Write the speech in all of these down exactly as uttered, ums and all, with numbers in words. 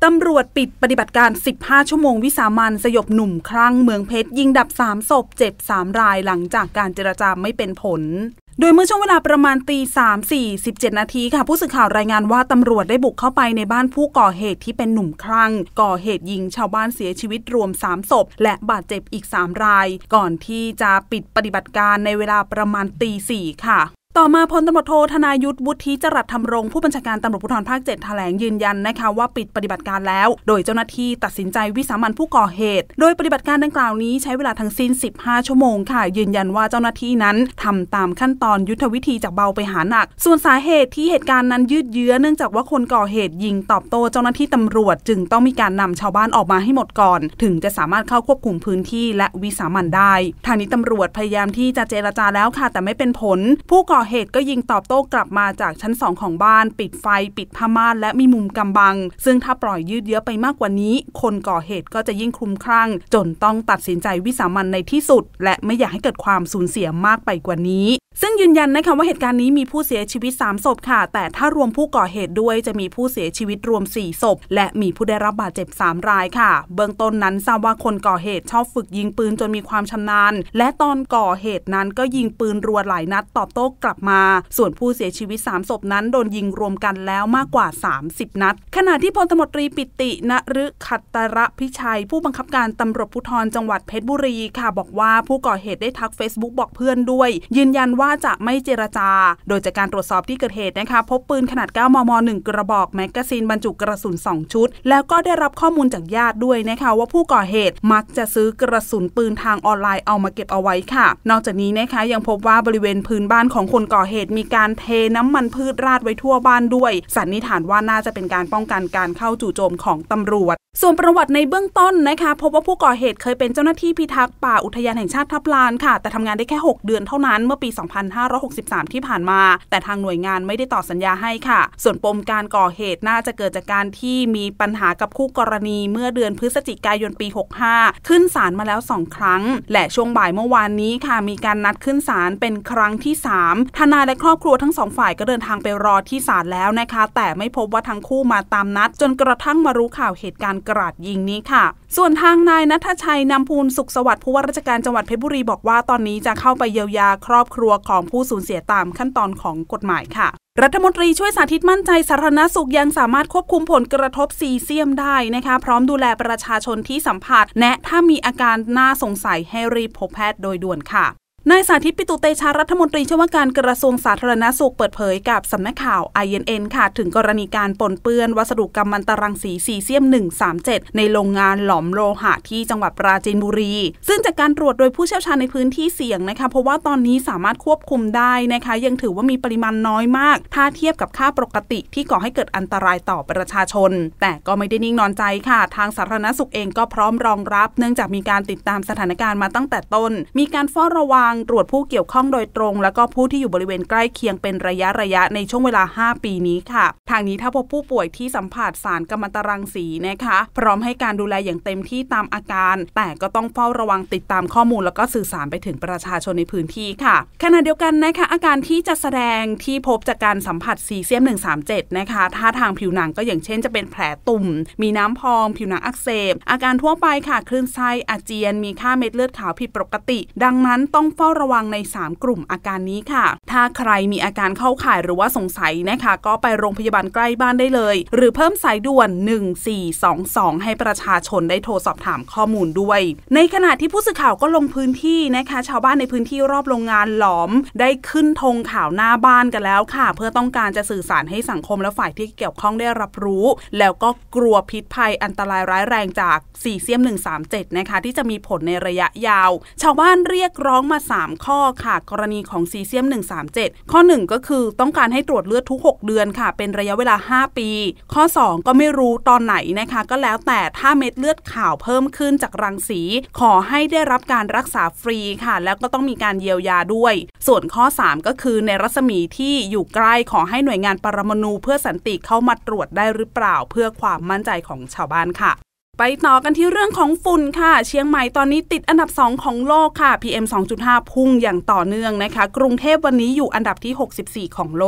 ตำรวจปิดปฏิบัติการสิบห้าชั่วโมงวิสามัญสยบหนุ่มคลั่งเมืองเพชรยิงดับสามศพเจ็บสามรายหลังจากการเจรจาไม่เป็นผลโดยเมื่อช่วงเวลาประมาณตีสามสี่สิบเจ็ดนาทีค่ะผู้สื่อข่าวรายงานว่าตำรวจได้บุกเข้าไปในบ้านผู้ก่อเหตุที่เป็นหนุ่มคลั่งก่อเหตุยิงชาวบ้านเสียชีวิตรวมสามศพและบาดเจ็บอีกสามรายก่อนที่จะปิดปฏิบัติการในเวลาประมาณตีสี่ค่ะต่อมาพลตำรวจโทธนายุทธวุฒิจรัสธรรมรงค์ผู้บัญชาการตำรวจภูธรภาคเจ็ดแถลงยืนยันนะคะว่าปิดปฏิบัติการแล้วโดยเจ้าหน้าที่ตัดสินใจวิสามันผู้ก่อเหตุโดยปฏิบัติการดังกล่าวนี้ใช้เวลาทั้งสิ้นสิบห้าชั่วโมงค่ะยืนยันว่าเจ้าหน้าที่นั้นทำตามขั้นตอนยุทธวิธีจากเบาไปหาหนักส่วนสาเหตุที่เหตุการณ์นั้นยืดเยื้อเนื่องจากว่าคนก่อเหตุยิงตอบโต้เจ้าหน้าที่ตำรวจจึงต้องมีการนำชาวบ้านออกมาให้หมดก่อนถึงจะสามารถเข้าควบคุมพื้นที่และวิสามันได้ทางนี้ตำรวจพยายามที่จะเจรจาแล้วค่ะแต่ไม่เป็นผลผู้ก่อเหตุก็ยิงตอบโต้กลับมาจากชั้นสองของบ้านปิดไฟปิดผ้าม่านและมีมุมกำบังซึ่งถ้าปล่อยยืดเยื้อไปมากกว่านี้คนก่อเหตุก็จะยิ่งคลุ้มคลั่งจนต้องตัดสินใจวิสามันในที่สุดและไม่อยากให้เกิดความสูญเสียมากไปกว่านี้ซึ่งยืนยันนะคะว่าเหตุการณ์นี้มีผู้เสียชีวิตสามศพค่ะแต่ถ้ารวมผู้ก่อเหตุด้วยจะมีผู้เสียชีวิตรวมสี่ศพและมีผู้ได้รับบาดเจ็บสามรายค่ะเบื้องต้นนั้นทราบว่าคนก่อเหตุชอบฝึกยิงปืนจนมีความชำนาญและตอนก่อเหตุนั้นก็ยิงปืนรัวหลายนัดตอบโต้กลับมาส่วนผู้เสียชีวิตสามศพนั้นโดนยิงรวมกันแล้วมากกว่าสามสิบนัดขณะที่พลตำรวจตรีปิติณฤขัตตรพิชัยผู้บังคับการตำรวจภูธรจังหวัดเพชรบุรีค่ะบอกว่าผู้ก่อเหตุได้ทัก Facebook บอกเพื่อนด้วยยืนยันว่าจะไม่เจรจาโดยจากการตรวจสอบที่เกิดเหตุนะคะพบปืนขนาด เก้ามม. หนึ่ง กระบอกแมกกาซีนบรรจุกระสุนสองชุดแล้วก็ได้รับข้อมูลจากญาติด้วยนะคะว่าผู้ก่อเหตุมักจะซื้อกระสุนปืนทางออนไลน์เอามาเก็บเอาไว้ค่ะนอกจากนี้นะคะยังพบว่าบริเวณพื้นบ้านของคนก่อเหตุมีการเทน้ำมันพืชราดไว้ทั่วบ้านด้วยสันนิษฐานว่าน่าจะเป็นการป้องกันการเข้าจู่โจมของตำรวจส่วนประวัติในเบื้องต้นนะคะพบว่าผู้ก่อเหตุเคยเป็นเจ้าหน้าที่พิทักษ์ป่าอุทยานแห่งชาติทับลานค่ะแต่ทำงานได้แค่หกเดือนเท่านั้นเมื่อปีสองพันห้าร้อยหกสิบสามที่ผ่านมาแต่ทางหน่วยงานไม่ได้ต่อสัญญาให้ค่ะส่วนปมการก่อเหตุน่าจะเกิดจากการที่มีปัญหากับคู่กรณีเมื่อเดือนพฤศจิกายนปีหกสิบห้าขึ้นศาลมาแล้วสองครั้งและช่วงบ่ายเมื่อวานนี้ค่ะมีการนัดขึ้นศาลเป็นครั้งที่สามทนายและครอบครัวทั้งสองฝ่ายก็เดินทางไปรอที่ศาลแล้วนะคะแต่ไม่พบว่าทั้งคู่มาตามนัดจนกระทั่งมารู้ข่าวเหตุการณ์กราดยิงนี้ค่ะส่วนทางนายณัฐชัยนำพูนสุขสวัสดิ์ผู้ว่าราชการจังหวัดเพชรบุรีบอกว่าตอนนี้จะเข้าไปเยียวยาครอบครัวของผู้สูญเสียตามขั้นตอนของกฎหมายค่ะรัฐมนตรีช่วยสาธิตมั่นใจสาธารณสุขยังสามารถควบคุมผลกระทบซีเซียมได้นะคะพร้อมดูแลประชาชนที่สัมผัสแนะถ้ามีอาการน่าสงสัยให้รีบพบแพทย์โดยด่วนค่ะนายสาธิตปิตุเตชะรัฐมนตรีช่วยว่าการกระทรวงสาธารณสุขเปิดเผยกับสำนักข่าว ไอ เอ็น เอ็น ค่ะถึงกรณีการปนเปื้อนวัสดุกัมมันตรังสีซีเซียมหนึ่งสามเจ็ดในโรงงานหลอมโลหะที่จังหวัดปราจีนบุรีซึ่งจากการตรวจโดยผู้เชี่ยวชาญในพื้นที่เสี่ยงนะคะเพราะว่าตอนนี้สามารถควบคุมได้นะคะยังถือว่ามีปริมาณน้อยมากถ้าเทียบกับค่าปกติที่ก่อให้เกิดอันตรายต่อประชาชนแต่ก็ไม่ได้นิ่งนอนใจค่ะทางสาธารณสุขเองก็พร้อมรองรับเนื่องจากมีการติดตามสถานการณ์มาตั้งแต่ต้นมีการเฝ้าระวังตรวจผู้เกี่ยวข้องโดยตรงแล้วก็ผู้ที่อยู่บริเวณใกล้เคียงเป็นระยะระยะในช่วงเวลาห้าปีนี้ค่ะทางนี้ถ้าพบผู้ป่วยที่สัมผัสสารกัมมันตรังสีนะคะพร้อมให้การดูแลอย่างเต็มที่ตามอาการแต่ก็ต้องเฝ้าระวังติดตามข้อมูลแล้วก็สื่อสารไปถึงประชาชนในพื้นที่ค่ะขณะเดียวกันนะคะอาการที่จะแสดงที่พบจากการสัมผัสซีเซียมหนึ่งสามเจ็ดนะคะท่าทางผิวหนังก็อย่างเช่นจะเป็นแผลตุ่มมีน้ำพองผิวหนังอักเสบอาการทั่วไปค่ะคลื่นไส้อาเจียนมีค่าเม็ดเลือดขาวผิดปกติดังนั้นต้องเฝ้าระวังในสามกลุ่มอาการนี้ค่ะถ้าใครมีอาการเข้าข่ายหรือว่าสงสัยนะคะก็ไปโรงพยาบาลใกล้บ้านได้เลยหรือเพิ่มสายด่วนหนึ่งสี่สองสองให้ประชาชนได้โทรสอบถามข้อมูลด้วยในขณะที่ผู้สื่อข่าวก็ลงพื้นที่นะคะชาวบ้านในพื้นที่รอบโรงงานหลอมได้ขึ้นธงข่าวหน้าบ้านกันแล้วค่ะเพื่อต้องการจะสื่อสารให้สังคมและฝ่ายที่เกี่ยวข้องได้รับรู้แล้วก็กลัวพิษภัยอันตรายร้ายแรงจากซีเซียมหนึ่งสามเจ็ดนะคะที่จะมีผลในระยะยาวชาวบ้านเรียกร้องมาสามข้อค่ะกรณีของซีเซียมหนึ่งสามเจ็ดข้อหนึ่งก็คือต้องการให้ตรวจเลือดทุกหกเดือนค่ะเป็นระยะเวลาห้าปีข้อสองก็ไม่รู้ตอนไหนนะคะก็แล้วแต่ถ้าเม็ดเลือดขาวเพิ่มขึ้นจากรังสีขอให้ได้รับการรักษาฟรีค่ะแล้วก็ต้องมีการเยียวยาด้วยส่วนข้อสามก็คือในรัศมีที่อยู่ใกล้ขอให้หน่วยงานปรมาณูเพื่อสันติเข้ามาตรวจได้หรือเปล่าเพื่อความมั่นใจของชาวบ้านค่ะไปต่อกันที่เรื่องของฝุ่นค่ะเชียงใหม่ตอนนี้ติดอันดับสองของโลกค่ะ พี เอ็ม สองจุดห้า พุ่งอย่างต่อเนื่องนะคะกรุงเทพวันนี้อยู่อันดับที่หกสิบสี่ของโลก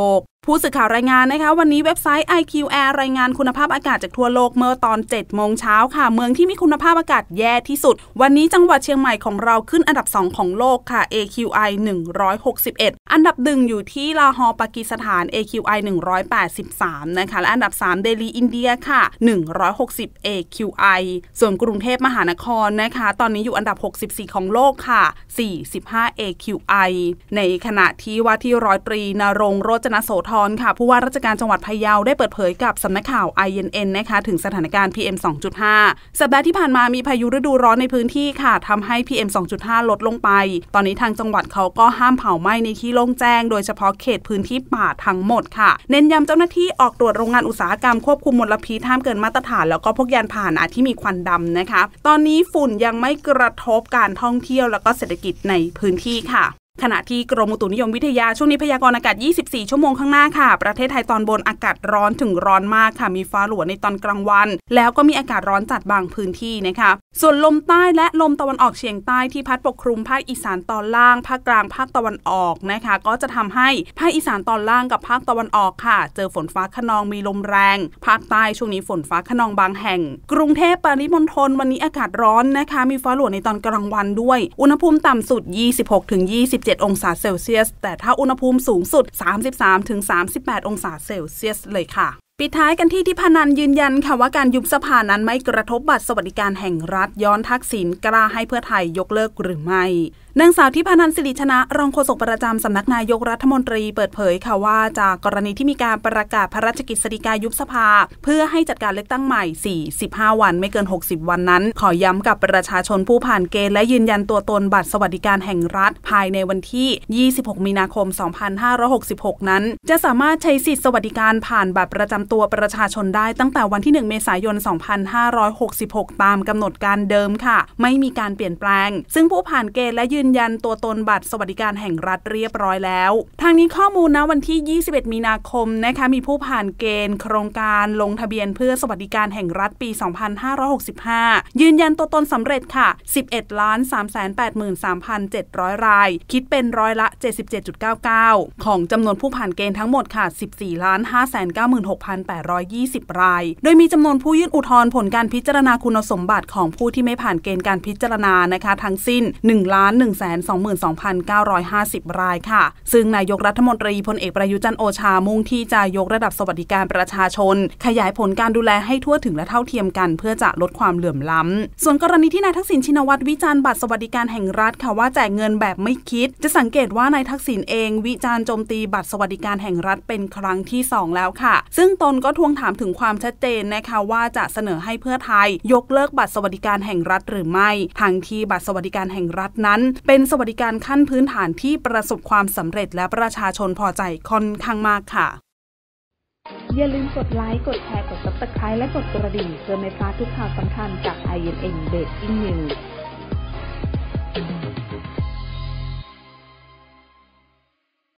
ผู้สื่อข่าวรายงานนะคะวันนี้เว็บไซต์ ไอ คิว Air รายงานคุณภาพอากาศจากทั่วโลกเมื่อตอน เจ็ดโมงเช้าค่ะเมืองที่มีคุณภาพอากาศแย่ที่สุดวันนี้จังหวัดเชียงใหม่ของเราขึ้นอันดับสองของโลกค่ะ เอ คิว ไอ หนึ่งร้อยหกสิบเอ็ดอันดับหนึ่งอยู่ที่ลาฮอร์ปากีสถาน เอ คิว ไอ หนึ่งร้อยแปดสิบสามนะคะและอันดับสามเดลีอินเดียค่ะหนึ่งร้อยหกสิบ เอ คิว ไอ ส่วนกรุงเทพมหานครนะคะตอนนี้อยู่อันดับหกสิบสี่ของโลกค่ะสี่สิบห้า เอ คิว ไอ ในขณะที่ว่าที่ร้อยตรีณรงค์โรจนโสธรค่ะผู้ว่าราชการจังหวัดพะเยาได้เปิดเผยกับสำนักข่าว ไอ เอ็น เอ็น นะคะถึงสถานการณ์ พี เอ็ม สองจุดห้า สัปดาห์ที่ผ่านมามีพายุฤดูร้อนในพื้นที่ค่ะทำให้ พี เอ็ม สองจุดห้า ลดลงไปตอนนี้ทางจังหวัดเขาก็ห้ามเผาไหม้ในที่โล่งแจ้งโดยเฉพาะเขตพื้นที่ป่าทั้งหมดค่ะเน้นย้ำเจ้าหน้าที่ออกตรวจโรงงานอุตสาหกรรมควบคุมมลพิษห้ามเกินมาตรฐานแล้วก็พวกยานพาหนะที่มีควันดำนะคะตอนนี้ฝุ่นยังไม่กระทบการท่องเที่ยวแล้วก็เศรษฐกิจในพื้นที่ค่ะขณะที่กรมอุตุนิยมวิทยาช่วงนี้พยากรณ์อากาศยี่สิบสี่ชั่วโมงข้างหน้าค่ะประเทศไทยตอนบนอากาศร้อนถึงร้อนมากค่ะมีฟ้าหลัวในตอนกลางวันแล้วก็มีอากาศร้อนจัดบางพื้นที่นะคะส่วนลมใต้และลมตะวันออกเฉียงใต้ที่พัดปกคลุมภาคอีสานตอนล่างภาคกลางภาคตะวันออกนะคะก็จะทำให้ภาคอีสานตอนล่างกับภาคตะวันออกค่ะเจอฝนฟ้าคะนองมีลมแรงภาคใต้ช่วงนี้ฝนฟ้าคะนองบางแห่งกรุงเทพปริมณฑลวันนี้อากาศร้อนนะคะมีฟ้าหลัวในตอนกลางวันด้วยอุณหภูมิต่ำสุด ยี่สิบหกถึงยี่สิบเจ็ด องศาเซลเซียสแต่ถ้าอุณหภูมิสูงสุด สามสิบสามถึงสามสิบแปด องศาเซลเซียสเลยค่ะปิดท้ายกันที่ทิพนันยืนยันค่ะว่าการยุบสภานั้นไม่กระทบบัตรสวัสดิการแห่งรัฐย้อนทักษิณกล้าให้เพื่อไทยยกเลิกหรือไม่นางสาวทิพนันสิริชนะรองโฆษกประจำสำนักนายกรัฐมนตรีเปิดเผยค่ะว่าจากกรณีที่มีการประกาศพระราชกฤษฎีกายุบสภาเพื่อให้จัดการเลือกตั้งใหม่สี่สิบห้าวันไม่เกินหกสิบวันนั้นขอย้ำกับประชาชนผู้ผ่านเกณฑ์และยืนยันตัวตนบัตรสวัสดิการแห่งรัฐภายในวันที่ยี่สิบหกมีนาคมสองพันห้าร้อยหกสิบหกนั้นจะสามารถใช้สิทธิสวัสดิการผ่านบัตรประจำตัวประชาชนได้ตั้งแต่วันที่หนึ่งเมษายนสองพันห้าร้อยหกสิบหกตามกำหนดการเดิมค่ะไม่มีการเปลี่ยนแปลงซึ่งผู้ผ่านเกณฑ์และยืนยันตัวตนบัตรสวัสดิการแห่งรัฐเรียบร้อยแล้วทางนี้ข้อมูลณวันที่ยี่สิบเอ็ดมีนาคมนะคะมีผู้ผ่านเกณฑ์โครงการลงทะเบียนเพื่อสวัสดิการแห่งรัฐปีสองพันห้าร้อยหกสิบห้ายืนยันตัวตนสำเร็จค่ะ สิบเอ็ดล้านสามแสนแปดหมื่นสามพันเจ็ดร้อย รายคิดเป็นร้อยละ เจ็ดสิบเจ็ดจุดเก้าเก้า ของจำนวนผู้ผ่านเกณฑ์ทั้งหมดค่ะ สิบสี่ล้านห้าแสนเก้าหมื่นหกพันแปดร้อยยี่สิบ รายโดยมีจำนวนผู้ยื่นอุทธรณ์ผลการพิจารณาคุณสมบัติของผู้ที่ไม่ผ่านเกณฑ์การพิจารณานะคะทั้งสิ้น หนึ่งล้านหนึ่งแสนสองหมื่นสองพันเก้าร้อยห้าสิบ รายค่ะซึ่งนายกรัฐมนตรีพลเอกประยุทธ์จันทร์โอชามุ่งที่จะยกระดับสวัสดิการประชาชนขยายผลการดูแลให้ทั่วถึงและเท่าเทียมกันเพื่อจะลดความเหลื่อมล้ำส่วนกรณีที่นายทักษิณชินวัตรวิจารณ์บัตรสวัสดิการแห่งรัฐค่ะว่าแจกเงินแบบไม่คิดจะสังเกตว่านายทักษิณเองวิจารณ์โจมตีบัตรสวัสดิการแห่งรัฐเป็นครั้งที่สองแล้วค่ะซึ่งตนก็ทวงถามถึงความชัดเจนนะคะว่าจะเสนอให้เพื่อไทยยกเลิกบัตรสวัสดิการแห่งรัฐหรือไม่ทางที่บัตรสวัสดิการแห่งรัฐนั้นเป็นสวัสดิการขั้นพื้นฐานที่ประสบความสำเร็จและประชาชนพอใจค่อนข้างมากค่ะอย่าลืมกดไลค์กดแชร์กด ซับสไครบ์ และกดกระดิ่งเพื่อไม่พลาดทุกข่าวสำคัญจาก ไอ เอ็น เอ็น Breaking News